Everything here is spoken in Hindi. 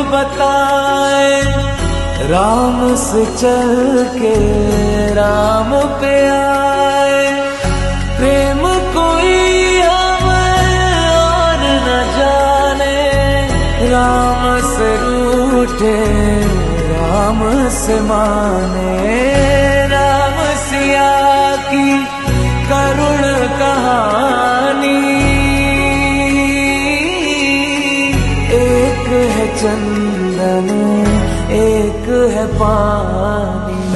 बताए, राम से चल के राम पे आए। प्रेम कोई हमें और न जाने, राम से रूठे राम से माने। राम सिया की करुण कहानी, एक है चंदन एक है पानी।